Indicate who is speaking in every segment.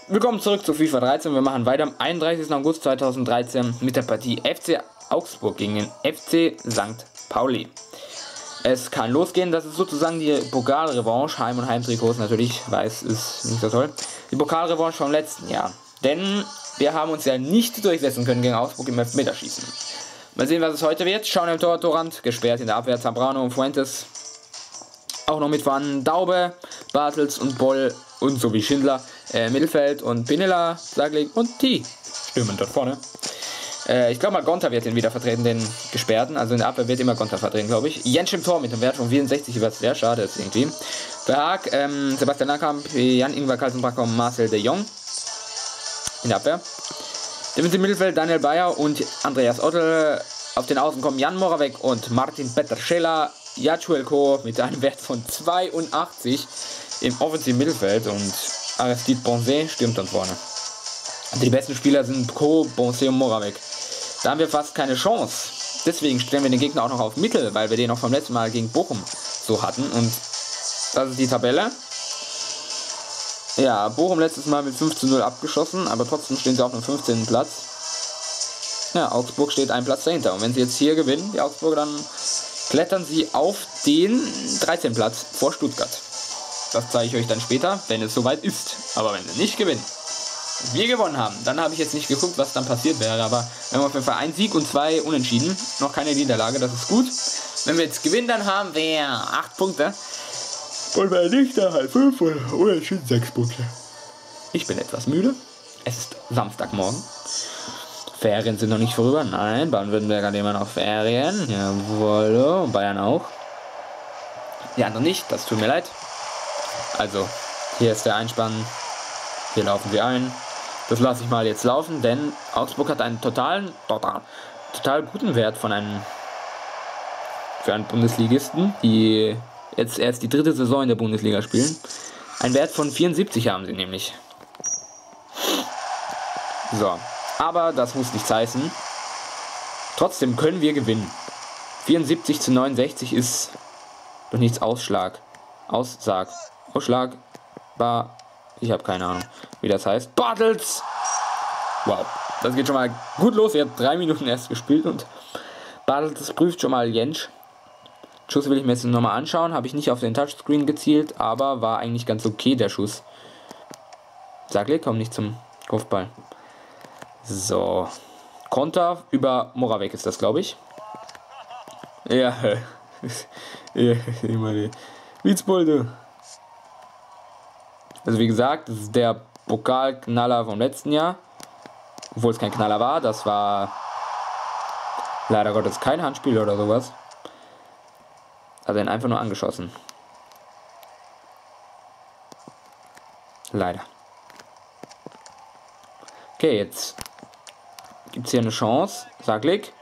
Speaker 1: Willkommen zurück zu FIFA 13. Wir machen weiter am 31. August 2013 mit der Partie FC Augsburg gegen den FC St. Pauli. Es kann losgehen, das ist sozusagen die Pokalrevanche. Heim- und Heimtrikots natürlich, weiß, ist nicht so toll. Die Pokalrevanche vom letzten Jahr. Denn wir haben uns ja nicht durchsetzen können gegen Augsburg im Elfmeterschießen. Mal sehen, was es heute wird. Schauen im Tor, Torrand, gesperrt in der Abwehr, Zambrano und Fuentes. Auch noch mit vorhanden Daube, Bartels und Boll und so wie Schindler. Mittelfeld und Pinilla, Saglik und T. Stürmen dort vorne. Ich glaube mal, Gonta wird ihn wieder vertreten, den Gesperrten. Also in der Abwehr wird immer Gonta vertreten, glaube ich. Jentsch im Tor mit einem Wert von 64, was sehr schade ist irgendwie. Verhaag, Sebastian Langkamp, Jan-Ingwer Kalsenbracker und Marcel de Jong. In der Abwehr. Im Mittelfeld Daniel Bayer und Andreas Ottel. Auf den Außen kommen Jan Moravec und Martin Peterschela. Jachuelko mit einem Wert von 82 im offensiven Mittelfeld und Aristide Bonset stürmt dann vorne. Die besten Spieler sind Co, Bonset und Moravec. Da haben wir fast keine Chance. Deswegen stellen wir den Gegner auch noch auf Mittel, weil wir den auch vom letzten Mal gegen Bochum so hatten. Und das ist die Tabelle. Ja, Bochum letztes Mal mit 5:0 abgeschossen, aber trotzdem stehen sie auf dem 15. Platz. Ja, Augsburg steht einen Platz dahinter. Und wenn sie jetzt hier gewinnen, die Augsburger, dann klettern sie auf den 13. Platz vor Stuttgart. Das zeige ich euch dann später, wenn es soweit ist. Aber wenn sie nicht gewinnen, wir gewonnen haben, dann habe ich jetzt nicht geguckt, was dann passiert wäre. Aber wir haben auf jeden Fall einen Sieg und 2 Unentschieden. Noch keine Niederlage, das ist gut. Wenn wir jetzt gewinnen, dann haben wir 8 Punkte. Und wenn nicht, dann halt 5 oder Unentschieden 6 Punkte. Ich bin etwas müde. Es ist Samstagmorgen. Ferien sind noch nicht vorüber. Nein, Baden-Württemberg hat immer noch Ferien. Jawohl, Bayern auch. Die anderen nicht, das tut mir leid. Also, hier ist der Einspann. Hier laufen wir ein. Das lasse ich mal jetzt laufen, denn Augsburg hat einen total guten Wert für einen Bundesligisten, die jetzt erst die 3. Saison in der Bundesliga spielen. Ein Wert von 74 haben sie nämlich. So. Aber das muss nichts heißen. Trotzdem können wir gewinnen. 74:69 ist doch nichts Ausschlagbar. Ich habe keine Ahnung, wie das heißt. Bartels! Wow, das geht schon mal gut los. Er hat 3 Minuten erst gespielt und Bartels prüft schon mal Jentsch. Schuss will ich mir jetzt nochmal anschauen. Habe ich nicht auf den Touchscreen gezielt, aber war eigentlich ganz okay der Schuss. Saglik, komm nicht zum Kopfball. So. Konter über Moravec ist das, glaube ich. Ja. Ja, immer die Witzbolde. Also wie gesagt, das ist der Pokalknaller vom letzten Jahr. Obwohl es kein Knaller war. Das war leider Gottes kein Handspiel oder sowas. Hat ihn einfach nur angeschossen. Leider. Okay, jetzt gibt es hier eine Chance. Saglik.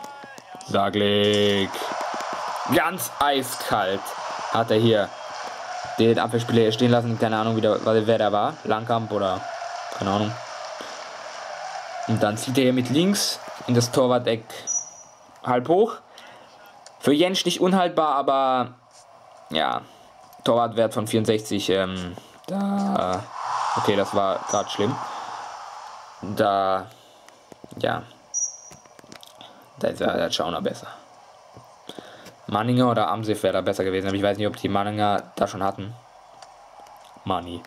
Speaker 1: Ganz eiskalt hat er hier den Abwehrspieler hier stehen lassen. Keine Ahnung, wer der war. Langkamp oder keine Ahnung. Und dann zieht er hier mit links in das Torwart-Eck halb hoch. Für Jentsch nicht unhaltbar, aber ja, Torwartwert von 64. Okay, das war gerade schlimm. Da ist der Schauner besser. Manninger oder Amsef wäre da besser gewesen, aber ich weiß nicht, ob die Manninger da schon hatten. Mani.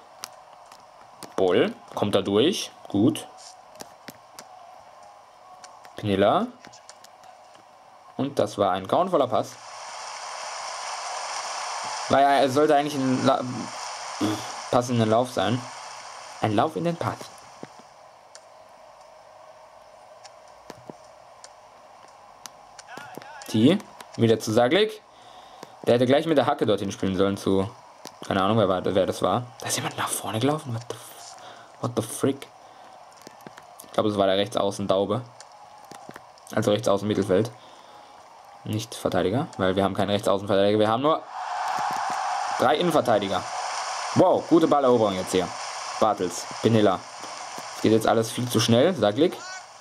Speaker 1: Boll, kommt da durch. Gut. Pinilla. Und das war ein grauenvoller Pass. Weil er sollte eigentlich ein Pass in den Lauf sein. Ein Lauf in den Pass. Wieder zu Saglik. Der hätte gleich mit der Hacke dorthin spielen sollen zu. Keine Ahnung, wer das war. Da ist jemand nach vorne gelaufen. What the frick? Ich glaube, es war der Rechtsaußen Daube. Also Rechtsaußen Mittelfeld. Nicht Verteidiger, weil wir haben keinen Rechtsaußenverteidiger. Wir haben nur 3 Innenverteidiger. Wow, gute Balleroberung jetzt hier. Bartels, Pinilla. Es geht jetzt alles viel zu schnell. Saglik.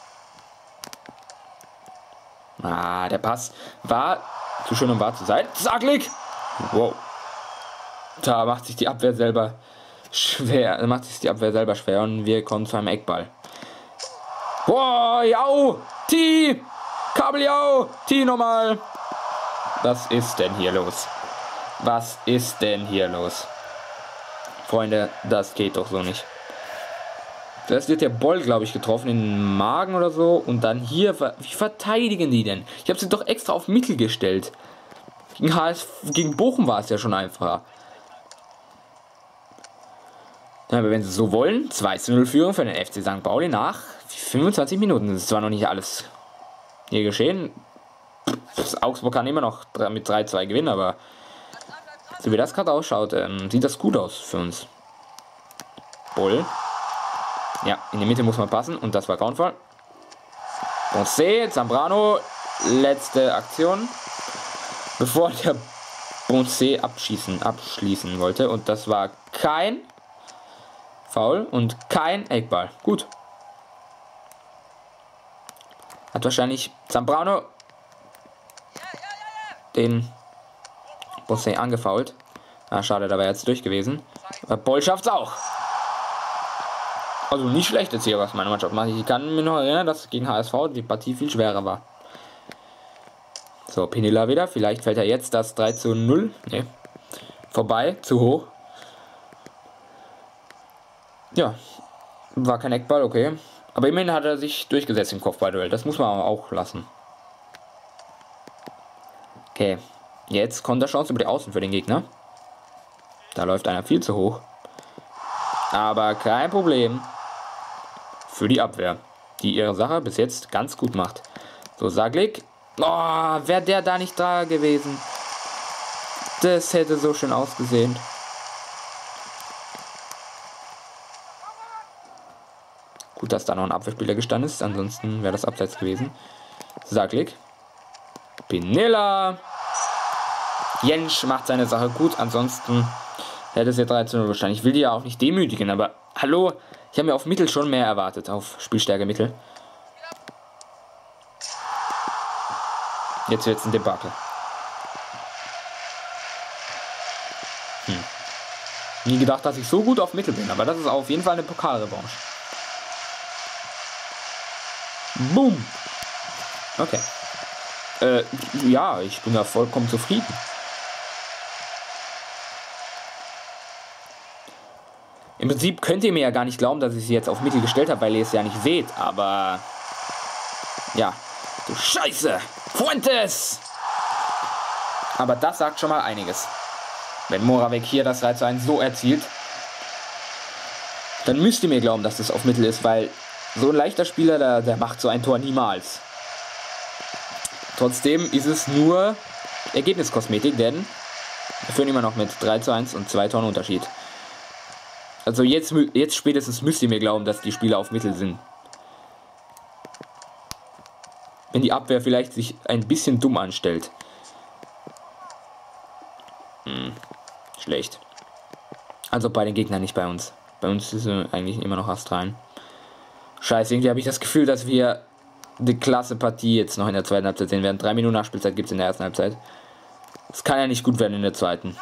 Speaker 1: Der Pass war zu schön, um wahr zu sein. Saglik! Wow. Da macht sich die Abwehr selber schwer, macht sich die Abwehr selber schwer und wir kommen zu einem Eckball. Boah, jau, T, Kabeljau, T nochmal. Was ist denn hier los? Was ist denn hier los? Freunde, das geht doch so nicht. Zuerst wird der Boll, glaube ich, getroffen in den Magen oder so. Und dann hier, wie verteidigen die denn? Ich habe sie doch extra auf Mittel gestellt. Gegen Bochum war es ja schon einfacher. Aber wenn sie so wollen, 2:0 Führung für den FC St. Pauli nach 25 Minuten. Das ist zwar noch nicht alles hier geschehen. Augsburg kann immer noch mit 3:2 gewinnen, aber so wie das gerade ausschaut, sieht das gut aus für uns. Bull. Ja, in die Mitte muss man passen und das war grauenvoll. Bonse, Zambrano, letzte Aktion. Bevor der Bonse abschließen wollte und das war kein Foul und kein Eckball. Gut. Hat wahrscheinlich Zambrano den Bonse angefault. Ah, schade, da war jetzt durch gewesen. Aber Boll schafft's auch. Also nicht schlecht jetzt hier, was meine Mannschaft macht. Ich kann mich noch erinnern, dass gegen HSV die Partie viel schwerer war. So, Penilla wieder. Vielleicht fällt er jetzt das 3:0. Ne. Vorbei. Zu hoch. Ja. War kein Eckball, okay. Aber immerhin hat er sich durchgesetzt im Kopfballduell. Das muss man auch lassen. Okay. Jetzt kommt der Chance über die Außen für den Gegner. Da läuft einer viel zu hoch. Aber kein Problem. Für die Abwehr, die ihre Sache bis jetzt ganz gut macht. So, Saglik. Oh, wäre der da nicht da gewesen. Das hätte so schön ausgesehen. Gut, dass da noch ein Abwehrspieler gestanden ist. Ansonsten wäre das abseits gewesen. Saglik. Penilla. Jensch macht seine Sache gut. Ansonsten hätte es ja 3:0 wahrscheinlich. Ich will die ja auch nicht demütigen, aber hallo. Ich habe mir auf Mittel schon mehr erwartet, auf Spielstärke Mittel. Jetzt wird es ein Debakel. Nie gedacht, dass ich so gut auf Mittel bin, aber das ist auf jeden Fall eine Pokalrevanche. Boom. Okay. Ja, ich bin da vollkommen zufrieden. Im Prinzip könnt ihr mir ja gar nicht glauben, dass ich sie jetzt auf Mittel gestellt habe, weil ihr es ja nicht seht, aber ja, du Scheiße, Fuentes! Aber das sagt schon mal einiges. Wenn Moravec hier das 3:1 so erzielt, dann müsst ihr mir glauben, dass das auf Mittel ist, weil so ein leichter Spieler, der macht so ein Tor niemals. Trotzdem ist es nur Ergebniskosmetik, denn wir führen immer noch mit 3:1 und 2 Toren Unterschied. Also jetzt spätestens müsst ihr mir glauben, dass die Spieler auf Mittel sind. Wenn die Abwehr vielleicht sich ein bisschen dumm anstellt. Schlecht. Also bei den Gegnern, nicht bei uns. Bei uns ist eigentlich immer noch astrein. Scheiße, irgendwie habe ich das Gefühl, dass wir die klasse Partie jetzt noch in der zweiten Halbzeit sehen werden. 3 Minuten Nachspielzeit gibt es in der ersten Halbzeit. Das kann ja nicht gut werden in der zweiten.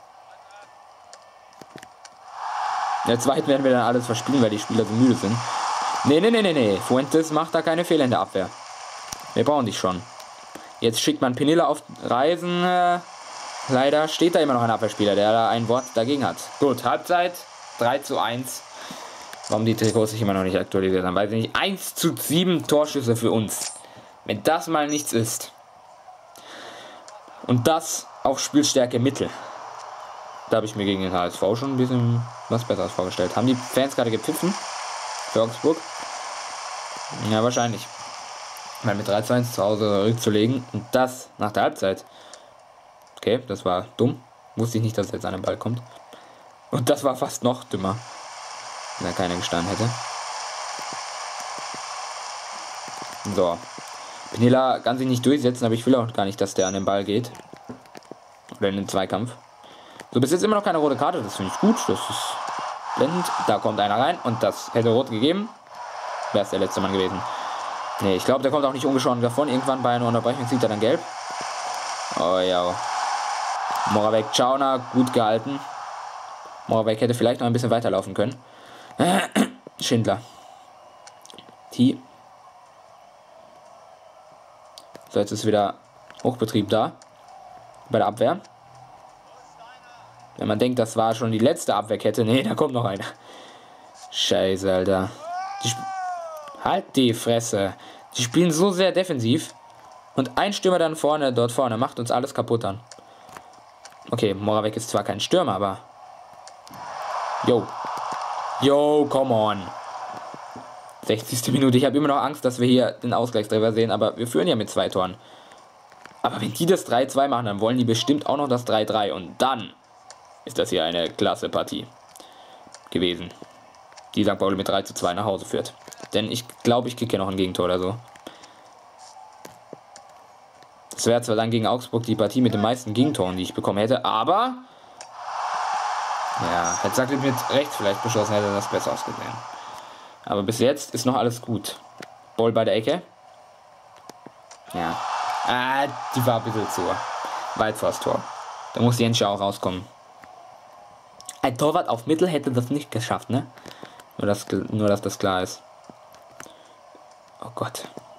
Speaker 1: In der zweiten werden wir dann alles verspielen, weil die Spieler so müde sind. Nee. Fuentes macht da keine Fehler in der Abwehr. Wir brauchen dich schon. Jetzt schickt man Penilla auf Reisen. Leider steht da immer noch ein Abwehrspieler, der da ein Wort dagegen hat. Gut, Halbzeit 3:1. Warum die Trikots sich immer noch nicht aktualisiert haben, weiß ich nicht. 1:7 Torschüsse für uns. Wenn das mal nichts ist. Und das auf Spielstärke Mittel. Da habe ich mir gegen den HSV schon ein bisschen was Besseres vorgestellt. Haben die Fans gerade gepfiffen? Für Augsburg? Ja, wahrscheinlich. Weil mit 3:1 zu Hause rückzulegen und das nach der Halbzeit. Okay, das war dumm. Wusste ich nicht, dass er jetzt an den Ball kommt. Und das war fast noch dümmer. Wenn da keiner gestanden hätte. So. Penilla kann sich nicht durchsetzen, aber ich will auch gar nicht, dass der an den Ball geht. Oder in den Zweikampf. So, bis jetzt immer noch keine rote Karte. Das finde ich gut. Das ist blendend. Da kommt einer rein und das hätte rot gegeben. Wäre es der letzte Mann gewesen. Nee, ich glaube, der kommt auch nicht ungeschoren davon. Irgendwann bei einer Unterbrechung sieht er dann gelb. Oh ja. Moravec Czauner, gut gehalten. Moravec hätte vielleicht noch ein bisschen weiterlaufen können. Schindler. T. So, jetzt ist wieder Hochbetrieb da. Bei der Abwehr. Wenn man denkt, das war schon die letzte Abwehrkette. Nee, da kommt noch eine. Scheiße, Alter. Halt die Fresse. Die spielen so sehr defensiv. Und ein Stürmer dann vorne, dort vorne, macht uns alles kaputt an. Okay, Moravec ist zwar kein Stürmer, aber... Yo. Yo, come on. 60. Minute. Ich habe immer noch Angst, dass wir hier den Ausgleichstreffer sehen, aber wir führen ja mit 2 Toren. Aber wenn die das 3-2 machen, dann wollen die bestimmt auch noch das 3-3. Und dann ist das hier eine klasse Partie gewesen, die St. Pauli mit 3:2 nach Hause führt. Denn ich glaube, ich kriege hier noch ein Gegentor oder so. Das wäre zwar dann gegen Augsburg die Partie mit den meisten Gegentoren, die ich bekommen hätte, aber... Ja, hätte Sackl mit rechts vielleicht beschlossen, hätte das besser ausgesehen. Aber bis jetzt ist noch alles gut. Ball bei der Ecke. Ja. Ah, die war ein bisschen zu weit vor das Tor. Da muss Jenscha auch rauskommen. Ein Torwart auf Mittel hätte das nicht geschafft, ne? Nur, dass das klar ist. Oh Gott.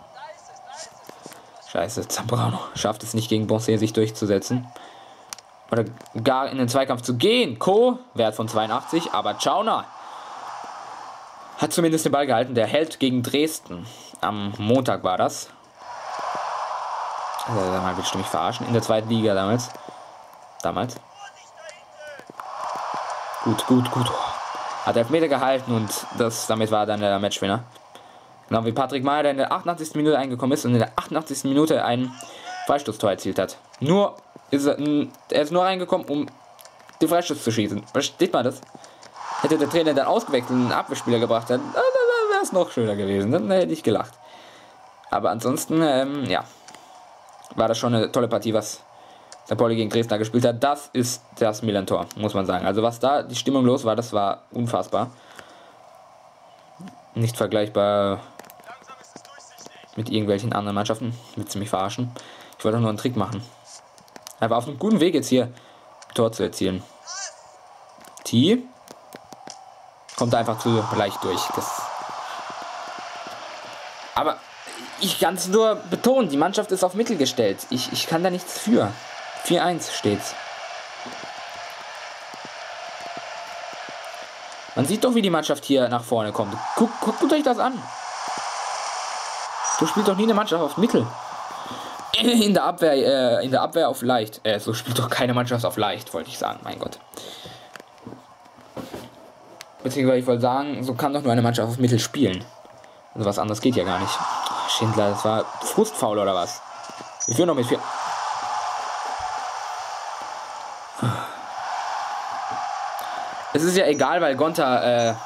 Speaker 1: Scheiße, Zambrano schafft es nicht gegen Bonset sich durchzusetzen. Oder gar in den Zweikampf zu gehen. Co, Wert von 82, aber Czauner hat zumindest den Ball gehalten. Der hält gegen Dresden. Am Montag war das. Also, mal willst du mich verarschen? In der 2. Liga damals. Gut. Hat Elfmeter gehalten und damit war dann der Matchwinner. Genau wie Patrick Meyer, der in der 88. Minute eingekommen ist und in der 88. Minute ein Freistoßtor erzielt hat. Er ist nur reingekommen, um den Freistoß zu schießen. Versteht man das? Hätte der Trainer dann ausgewechselt und einen Abwehrspieler gebracht, dann wäre es noch schöner gewesen. Dann hätte ich gelacht. Aber ansonsten, ja, war das schon eine tolle Partie, was St. Pauli gegen Dresden gespielt hat. Das ist das Milan-Tor, muss man sagen. Also was da die Stimmung los war, das war unfassbar. Nicht vergleichbar mit irgendwelchen anderen Mannschaften. Willst du mich verarschen? Ich wollte doch nur einen Trick machen. Er war auf einem guten Weg jetzt hier Tor zu erzielen. T kommt einfach zu leicht durch. Aber ich kann es nur betonen, die Mannschaft ist auf Mittel gestellt. Ich kann da nichts für. 4-1 steht's. Man sieht doch, wie die Mannschaft hier nach vorne kommt. Guckt euch das an. So spielt doch nie eine Mannschaft auf Mittel. In der Abwehr auf leicht. So spielt doch keine Mannschaft auf leicht, wollte ich sagen. Mein Gott. Beziehungsweise ich wollte sagen, so kann doch nur eine Mannschaft auf Mittel spielen. Also was anderes geht ja gar nicht. Oh, Schindler, das war Frustfaul oder was? Wir führen noch mit 4. Es ist ja egal, weil Gonta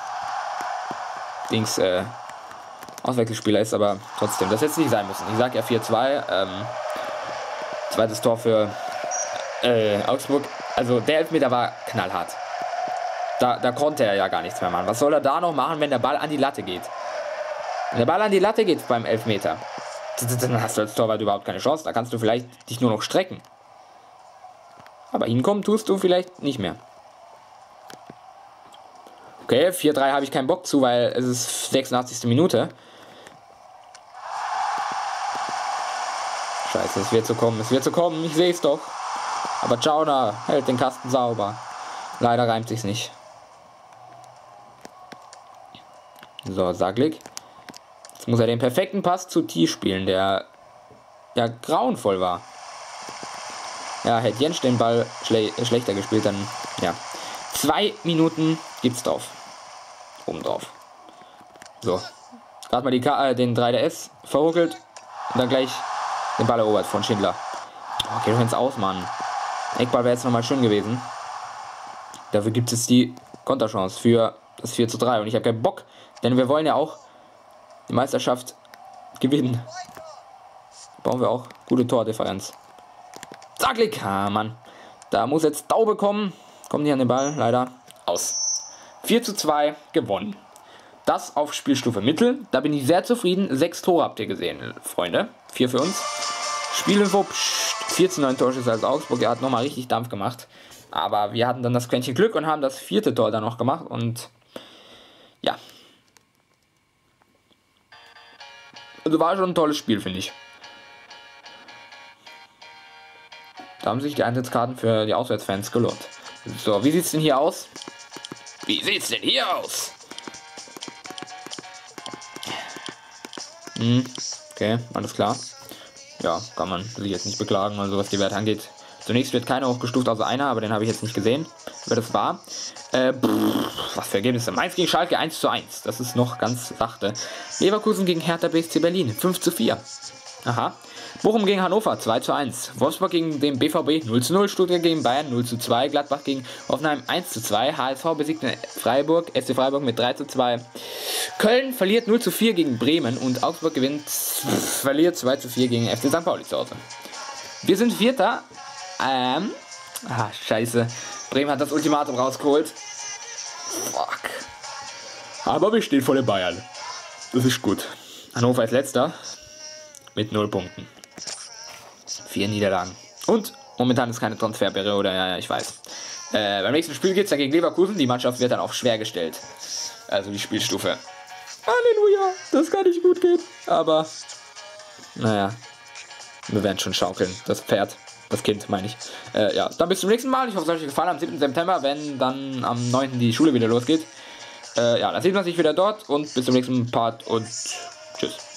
Speaker 1: Auswechselspieler ist, aber trotzdem, das hätte es nicht sein müssen. Ich sag ja 4-2. Zweites Tor für Augsburg. Also der Elfmeter war knallhart. Da konnte er ja gar nichts mehr machen. Was soll er da noch machen, wenn der Ball an die Latte geht? Wenn der Ball an die Latte geht beim Elfmeter, dann hast du als Torwart überhaupt keine Chance. Da kannst du vielleicht dich nur noch strecken. Aber hinkommen tust du vielleicht nicht mehr. Okay, 4-3 habe ich keinen Bock zu, weil es ist 86. Minute. Scheiße, es wird so kommen, ich sehe es doch. Aber Czauner hält den Kasten sauber. Leider reimt sich's nicht. So, Sackl. Jetzt muss er den perfekten Pass zu T spielen, der ja grauenvoll war. Ja, hätte Jens den Ball schlechter gespielt, dann ja. 2 Minuten gibt's drauf. Oben drauf. So. Gerade mal den 3DS verruckelt und dann gleich den Ball erobert von Schindler. Okay, doch ins Aus, Mann. Eckball wäre jetzt nochmal schön gewesen. Dafür gibt es die Konterchance für das 4:3. Und ich habe keinen Bock, denn wir wollen ja auch die Meisterschaft gewinnen. Brauchen wir auch gute Tordifferenz. Sackl, Mann. Da muss jetzt Daube kommen. Kommt nicht an den Ball, leider. Aus. 4:2 gewonnen. Das auf Spielstufe Mittel. Da bin ich sehr zufrieden. 6 Tore habt ihr gesehen, Freunde. 4 für uns. Spielinfo, 4:9 Torschüsse als Augsburg. Er hat nochmal richtig Dampf gemacht. Aber wir hatten dann das Quäntchen Glück und haben das 4. Tor dann noch gemacht. Und ja. Also war schon ein tolles Spiel, finde ich. Da haben sich die Eintrittskarten für die Auswärtsfans gelohnt. So, wie sieht's denn hier aus? Wie sieht's denn hier aus? Okay, alles klar. Ja, kann man sich jetzt nicht beklagen, also was die Werte angeht. Zunächst wird keiner hochgestuft, außer einer, aber den habe ich jetzt nicht gesehen, wer das war. Was für Ergebnisse? Mainz gegen Schalke 1:1. Das ist noch ganz sachte. Leverkusen gegen Hertha BSC Berlin 5:4. Aha. Bochum gegen Hannover 2:1. Wolfsburg gegen den BVB 0:0. Stuttgart gegen Bayern 0:2. Gladbach gegen Hoffenheim 1:2. HSV besiegt Freiburg, FC Freiburg mit 3:2. Köln verliert 0:4 gegen Bremen und Augsburg verliert 2:4 gegen FC St. Pauli zu Hause. Wir sind Vierter. Scheiße. Bremen hat das Ultimatum rausgeholt. Fuck. Aber wir stehen vor den Bayern. Das ist gut. Hannover ist Letzter. Mit 0 Punkten. 4 Niederlagen. Und momentan ist keine Transferperiode, ja, ich weiß. Beim nächsten Spiel geht es dann gegen Leverkusen. Die Mannschaft wird dann auf schwer gestellt. Also die Spielstufe. Halleluja, das kann nicht gut gehen. Aber, naja, wir werden schon schaukeln. Das Pferd, das Kind, meine ich. Ja, dann bis zum nächsten Mal. Ich hoffe, es hat euch gefallen am 7. September, wenn dann am 9. die Schule wieder losgeht. Ja, dann sieht man sich wieder dort und bis zum nächsten Part und tschüss.